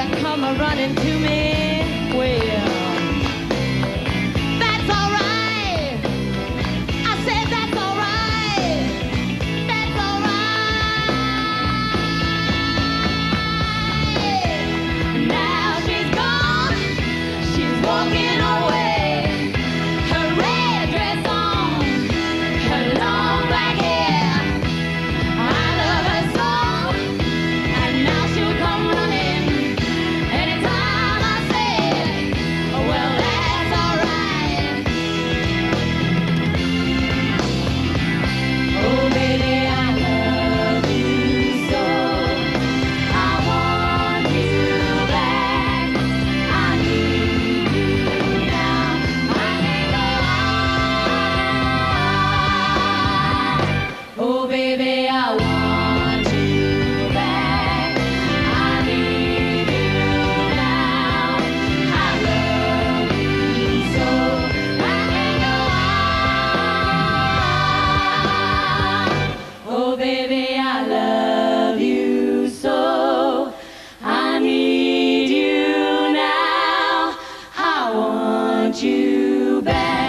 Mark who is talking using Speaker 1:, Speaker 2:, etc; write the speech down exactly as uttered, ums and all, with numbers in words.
Speaker 1: you come a running to me. Well, that's all right. I said that's all right. That's all right. Now she's gone. She's walking away. Her red dress on, her long black hair. I love her so, and now she'll come running anytime I say, oh, well, that's all right. Oh, baby, I love you so. I want you back. I need you now. I can't go on. Oh, baby, I want you back. I need you now. I love you so. I can't go on. Oh, baby, I love you so. I need you now. I want you back.